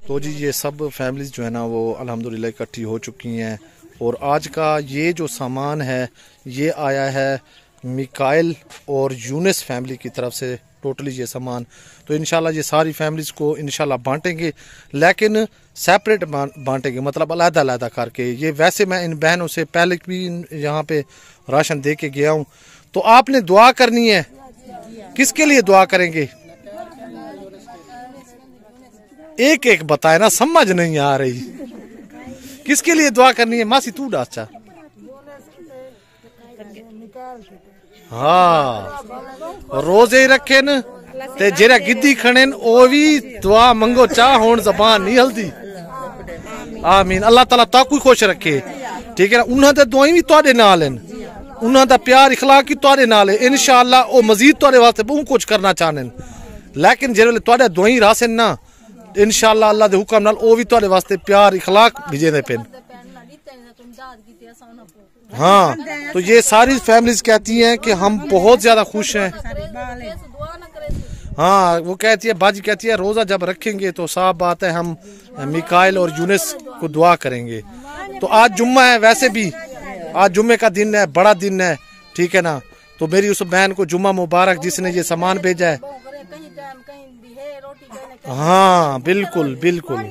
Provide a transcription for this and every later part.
तो जी ये सब फैमिलीज जो है ना वो अल्हम्दुलिल्लाह इकट्ठी हो चुकी हैं और आज का ये जो सामान है ये आया है मिकाइल और यूनिस फैमिली की तरफ से टोटली ये सामान। तो इंशाल्लाह ये सारी फैमिलीज को इंशाल्लाह बांटेंगे, लेकिन सेपरेट बांटेंगे, मतलब अलग-अलग करके। ये वैसे मैं इन बहनों से पहले भी यहाँ पे राशन दे के गया हूँ। तो आपने दुआ करनी है, किसके लिए दुआ करेंगे? एक एक बताए ना, समझ नहीं आ रही। किसके लिए दुआ करनी है? मासी तू डाचा। हाँ, रोजे ही रखे न ते जेरा गिद्दी खड़े ओ भी दुआ मंगो, चाह होन जबान नहीं हल्दी। आमीन। अल्लाह ताला ताकू खुश रखे, ठीक है ना। उन्होंने दुआई भी तुहाडे नाल हैं, उन्होंने प्यार इखलाक ही तुहाडे नाल है। इंशाअल्लाह ओ मजीद तुहाडे वास्ते बहुत कुछ करना चाहने, लेकिन जेरे वेले तुहाडे दुआई रासन ना इंशाअल्लाह अल्लाह दे हुक्म नाल ओ भी तुहाडे वास्ते प्यार इखलाक भेजे पेन। हाँ, तो ये सारी फैमिलीज कहती हैं कि हम बहुत ज्यादा खुश हैं। हाँ, वो कहती है, बाजी कहती है रोजा जब रखेंगे तो साफ बात है हम मिकाइल और यूनिस को दुआ करेंगे। तो आज जुम्मा है, वैसे भी आज जुम्मे का दिन है, बड़ा दिन है, ठीक है ना। तो मेरी उस बहन को जुम्मा मुबारक जिसने ये सामान भेजा है। हाँ बिल्कुल बिल्कुल।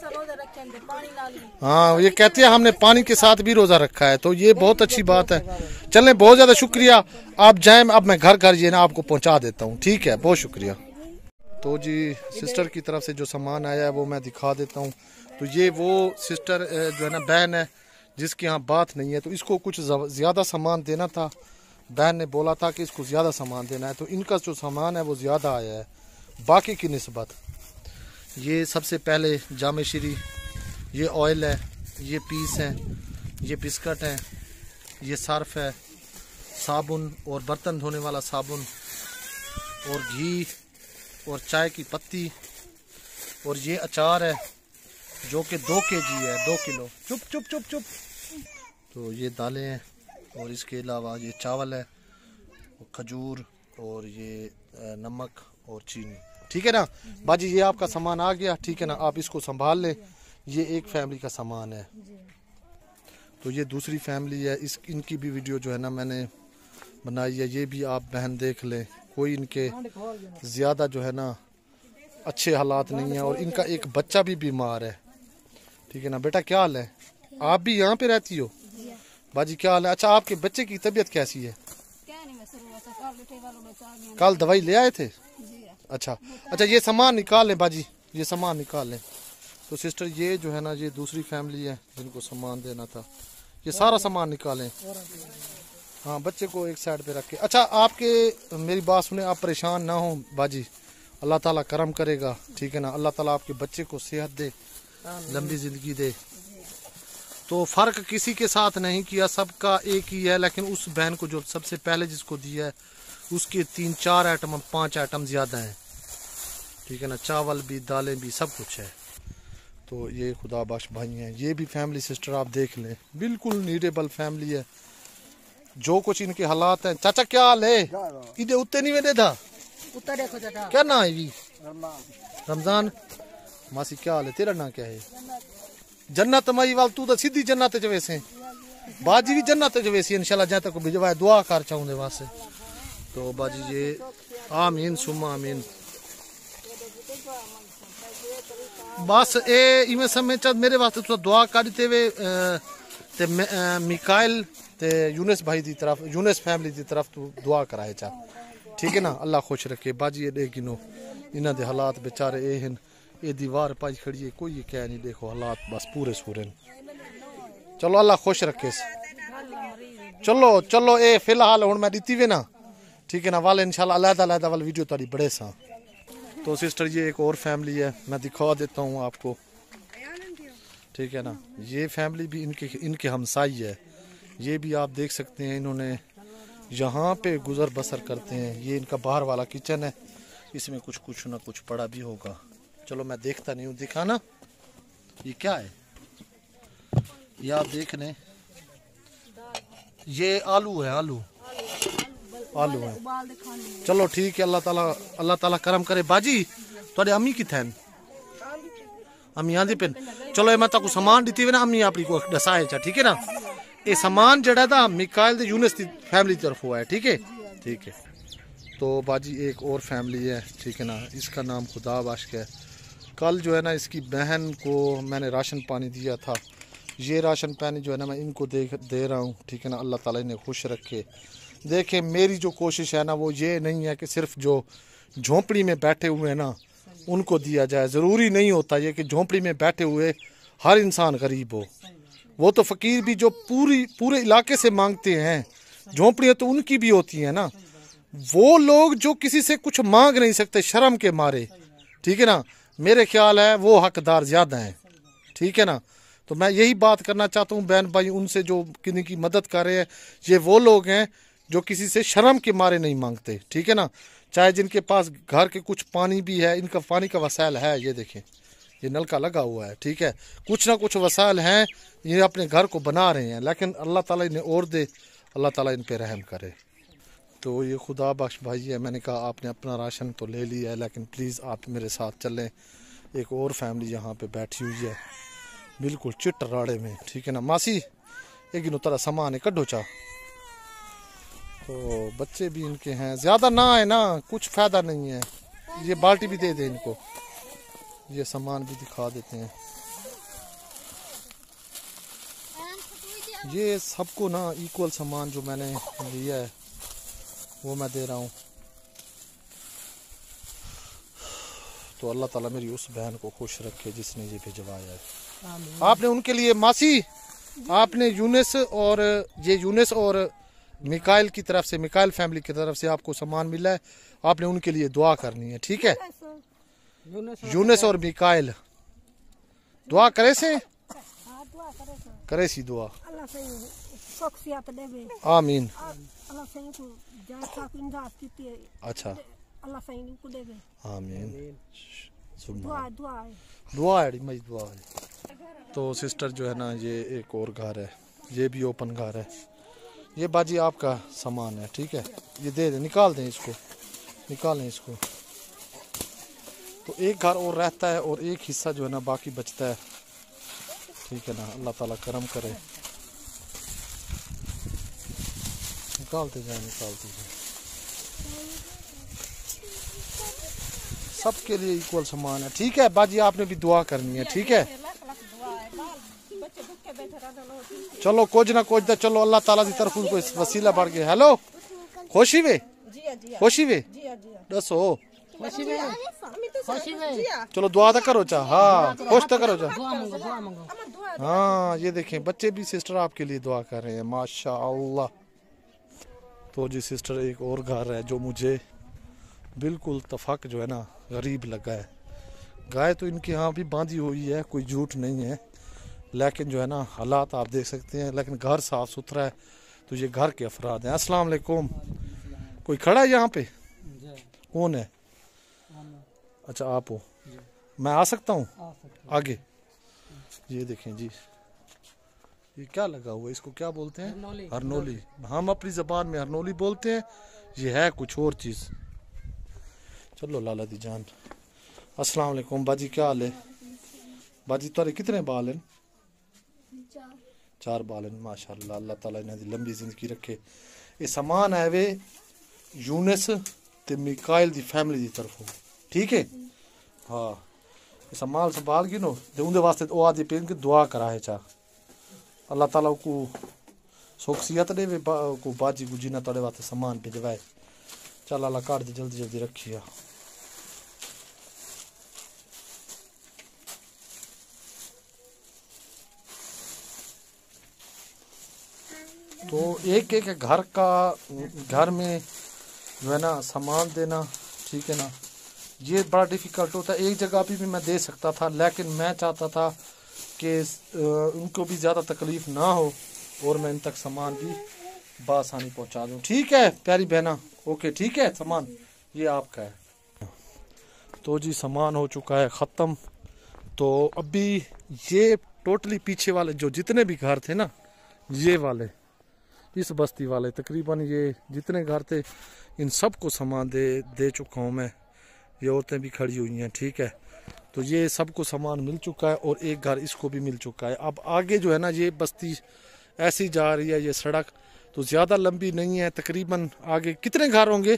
हाँ, ये कहती है हमने पानी के साथ भी रोजा रखा है, तो ये बहुत अच्छी बात है। चलें, बहुत ज्यादा शुक्रिया। आप जाएं, अब मैं घर घर ये ना आपको पहुंचा देता हूँ, ठीक है, बहुत शुक्रिया। तो जी सिस्टर की तरफ से जो सामान आया है वो मैं दिखा देता हूँ। तो ये वो सिस्टर जो है ना बहन है जिसके यहाँ बात नहीं है, तो इसको कुछ ज्यादा सामान देना था। बहन ने बोला था कि इसको ज्यादा सामान देना है, तो इनका जो सामान है वो ज्यादा आया है बाकी की निस्बत। ये सबसे पहले जामे श्री, ये ऑयल है, ये पीस है, ये बिस्किट है, ये सर्फ है, साबुन और बर्तन धोने वाला साबुन, और घी और चाय की पत्ती, और ये अचार है जो कि 2 kg है, 2 किलो। चुप चुप चुप चुप। तो ये दालें हैं, और इसके अलावा ये चावल है, खजूर, और ये नमक और चीनी, ठीक है ना बाजी। ये आपका सामान आ गया, ठीक है ना, आप इसको संभाल लें। ये एक फैमिली का सामान है। तो ये दूसरी फैमिली है, इनकी भी वीडियो जो है ना मैंने बनाई है, ये भी आप बहन देख लें। कोई इनके ज़्यादा जो है ना अच्छे हालात नहीं है, और इनका एक बच्चा भी बीमार है, ठीक है ना। बेटा क्या हाल है? आप भी यहाँ पे रहती हो? बाजी क्या हाल है? अच्छा, आपके बच्चे की तबीयत कैसी है? कल दवाई ले आए थे? अच्छा अच्छा, ये सामान निकाल लें बाजी, ये सामान निकाल लें। तो सिस्टर ये जो है ना ये दूसरी फैमिली है जिनको सामान देना था, ये सारा सामान निकालें। हाँ, बच्चे को एक साइड पे रख के। अच्छा, आपके मेरी बात सुने, आप परेशान ना हो बाजी, अल्लाह ताला करम करेगा, ठीक है ना। अल्लाह ताला आपके बच्चे को सेहत दे, लंबी जिंदगी दे। तो फ़र्क किसी के साथ नहीं किया, सबका एक ही है, लेकिन उस बहन को जो सबसे पहले जिसको दिया है उसके 3-4 आइटम 5 आइटम ज़्यादा हैं, ठीक है ना। चावल भी, दालें भी, सब कुछ है। तो ये खुदा बख्श भाई हैं, ये भी फैमिली सिस्टर आप देख लें, बिल्कुल नीडेबल फैमिली है। जो कुछ इनके हालात हैं। चाचा क्या हाल है? इधर उत्ते नहीं वेदे था क्या ना है? रमजान। मासी क्या हाल है? तेरा ना क्या है? जन्नत मई वाल, तू तो सीधी जन्नत च वैसे, बाजी भी जन्नत च वैसी इंशाल्लाह, जहाँ तक भिजवाए दुआ कर चाहूंदे वास्ते। तो बाजी ये आमीन सुम्मा आमीन। बस ए इवें समय च मेरे वास्ते तो दुआ करते वे ते मिकाइल ते यूनिस भाई दी तरफ, यूनिस फैमिली दी तरफ तू दुआ कराए चा, ठीक है ना। अल्लाह खुश रखे। बाजी ये देख गिनो, इन्हां दे हालात बेचारे ए हैं, ये दीवार पाई खड़ी है, कोई ये कह नहीं, देखो हालात बस पूरे सूरे। चलो अल्लाह खुश रखे। चलो चलो, ए फिलहाल हुण मैं दीती वे ना, ठीक है ना, वाले इंशाल्लाह अलग-अलग वाली वीडियो तारी बड़े सा। तो सिस्टर ये एक और फैमिली है, मैं दिखा देता हूँ आपको, ठीक है ना। ये फैमिली भी इनके हमसाई है, ये भी आप देख सकते हैं, इन्होंने यहाँ पे गुजर बसर करते हैं। ये इनका बाहर वाला किचन है, इसमें कुछ ना कुछ पड़ा भी होगा। चलो मैं देखता नहीं हूँ, दिखाना ये क्या है, ये आप देख लें, ये आलू है, आलू है। चलो ठीक है, अल्लाह ताला करम करे। बाजी थोड़े अम्मी किथे हैं? अम्मी आंदी पिन चलो मैं ताको सामान दी हुई ना अम्मी अपनी को दसाए चा ठीक है ना ये सामान जड़ा था मिकाइल दे यूनुस दी फैमिली तरफ हुआ है ठीक है ठीक है। तो बाजी एक और फैमिली है ठीक है ना इसका नाम खुदा बाश्क है। कल जो है ना इसकी बहन को मैंने राशन पानी दिया था ये राशन पानी जो है ना मैं इनको दे रहा हूँ ठीक है ना अल्लाह ताला इन्हें खुश रखे। देखें मेरी जो कोशिश है ना वो ये नहीं है कि सिर्फ जो झोंपड़ी में बैठे हुए हैं ना उनको दिया जाए। ज़रूरी नहीं होता ये कि झोंपड़ी में बैठे हुए हर इंसान गरीब हो। वो तो फ़कीर भी जो पूरे इलाके से मांगते हैं झोंपड़ियाँ तो उनकी भी होती हैं ना। वो लोग जो किसी से कुछ मांग नहीं सकते शर्म के मारे ठीक है ना मेरे ख्याल है वो हकदार ज़्यादा हैं ठीक है ना। तो मैं यही बात करना चाहता हूँ बहन भाई उनसे जो किन्हीं की मदद कर रहे हैं ये वो लोग हैं जो किसी से शर्म के मारे नहीं मांगते ठीक है ना। चाहे जिनके पास घर के कुछ पानी भी है इनका पानी का वसाइल है ये देखें ये नलका लगा हुआ है ठीक है कुछ ना कुछ वसाइल हैं ये अपने घर को बना रहे हैं लेकिन अल्लाह ताला इन्हें और दे अल्लाह ताला इन पे रहम करे। तो ये खुदा बख्श भाई है मैंने कहा आपने अपना राशन तो ले लिया है लेकिन प्लीज़ आप मेरे साथ चलें। एक और फैमिली यहाँ पे बैठी हुई है बिल्कुल चिट राड़े में ठीक है ना मासी एक इन तरह सामान है कड्डो चा। तो बच्चे भी इनके हैं ज़्यादा ना है ना कुछ फ़ायदा नहीं है ये बाल्टी भी दे दे इनको ये सामान भी दिखा देते हैं। ये सबको ना इक्वल सामान जो मैंने लिया है वो मैं दे रहा हूँ। तो अल्लाह ताला मेरी उस बहन को खुश रखे जिसने ये भिजवाया है। आपने उनके लिए मासी आपने यूनुस और मिकाइल की तरफ से मिकाइल फैमिली की तरफ से आपको सामान मिला है आपने उनके लिए दुआ करनी है ठीक है। यूनुस और मिकाइल दुआ करे से करे सी दुआ आमीन। अच्छा आमीन दुआ है मई दुआ है। तो सिस्टर जो है ना ये एक और घर है ये भी ओपन घर है ये बाजी आपका सामान है ठीक है ये दे दें निकाल दें इसको निकालें इसको। तो एक घर और रहता है और एक हिस्सा जो है ना बाकी बचता है ठीक है ना अल्लाह ताला करम करे। निकालते जाए सबके लिए इक्वल सामान है ठीक है बाजी आपने भी दुआ करनी है ठीक है। चलो कुछ ना कुछ चलो अल्लाह ताला की तरफ उनको वसीला बढ़ गया। हेलो खुशी वे दसो चलो दुआ तो करो चा हाँ खुश तो करो चा हाँ ये देखें बच्चे भी सिस्टर आपके लिए दुआ कर रहे हैं माशाअल्लाह। तो जी सिस्टर एक और घर है जो मुझे बिल्कुल तफक जो है ना गरीब लगा है। गाय तो इनके यहाँ भी बांधी हुई है कोई झूठ नहीं है लेकिन जो है ना हालात आप देख सकते हैं लेकिन घर साफ सुथरा है। तो ये घर के अफराद हैं। अस्सलाम वालेकुम कोई खड़ा है यहाँ पे कौन है? अच्छा आप हो मैं आ सकता हूँ आगे? ये देखें जी ये क्या लगा हुआ है इसको क्या बोलते हैं? हरनोली। हम अपनी जबान में हरनोली बोलते हैं ये है कुछ और चीज़। चलो लाला दी जान अस्सलाम वालेकुम बाजी क्या हाल है? बाजी तुम्हारे कितने बाल हैं? 4 बाल हैं माशाल्लाह अल्लाह ताला इन्हें लंबी जिंदगी रखे। ये सामान है वे यूनुस ते मिकाइल दी फैमिली दी तरफों ठीक है। हाँ ये सामान संभाल के नो ते उनके वास्ते वो आदि पेन के दुआ कराए चा अल्लाह ताला को सोखसियत दे को बाजी को जिना तोड़े वास्ते सामान भिजवाए। चल अल्लाह काट दे जल्दी जल्दी रखिए। तो एक एक घर में जो है ना सामान देना ठीक है ना ये बड़ा डिफ़िकल्ट होता है। एक जगह भी मैं दे सकता था लेकिन मैं चाहता था कि उनको भी ज़्यादा तकलीफ़ ना हो और मैं इन तक सामान भी बआसानी पहुंचा दूं। ठीक है प्यारी बहना ओके ठीक है सामान ये आपका है। तो जी सामान हो चुका है ख़त्म। तो अभी ये टोटली पीछे वाले जो जितने भी घर थे ना ये वाले इस बस्ती वाले तकरीबन ये जितने घर थे इन सब को सामान दे चुका हूँ मैं। ये औरतें भी खड़ी हुई हैं ठीक है। तो ये सबको सामान मिल चुका है और एक घर इसको भी मिल चुका है। अब आगे जो है ना ये बस्ती ऐसी जा रही है, ये सड़क तो ज़्यादा लंबी नहीं है, तकरीबन आगे कितने घर होंगे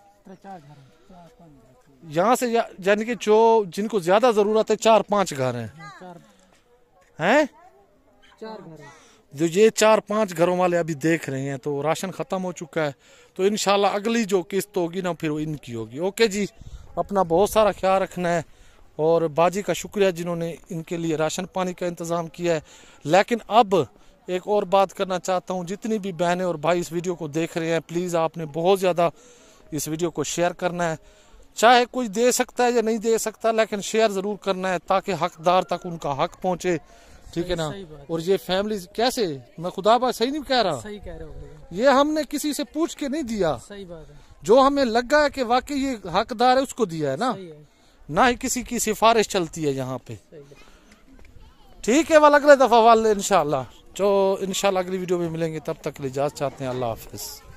यहाँ से, यानी कि जो जिनको ज़्यादा ज़रूरत है 4-5 घर हैं, हैं 4 घर हैं। जो ये 4-5 घरों वाले अभी देख रहे हैं। तो राशन ख़त्म हो चुका है, तो इंशाल्लाह अगली जो किस्त होगी ना फिर वो इनकी होगी। ओके जी, अपना बहुत सारा ख्याल रखना है और बाजी का शुक्रिया जिन्होंने इनके लिए राशन पानी का इंतज़ाम किया है। लेकिन अब एक और बात करना चाहता हूँ, जितनी भी बहनें और भाई इस वीडियो को देख रहे हैं, प्लीज़ आपने बहुत ज़्यादा इस वीडियो को शेयर करना है। चाहे कोई दे सकता है या नहीं दे सकता, लेकिन शेयर ज़रूर करना है ताकि हकदार तक उनका हक पहुँचे, ठीक है ना। और ये फैमिली कैसे, मैं खुदा बात सही नहीं कह रहा, सही कह रहे हो भैया, ये हमने किसी से पूछ के नहीं दिया, सही बात है। जो हमें लगा है कि वाकई ये हकदार है उसको दिया है ना, ना ही किसी की सिफारिश चलती है यहाँ पे। ठीक है, वाल अगले दफा वाले इंशाल्लाह, जो इंशाल्लाह अगली वीडियो में मिलेंगे, तब तक के लिए इजाज़त चाहते हैं। अल्लाह हाफिज़।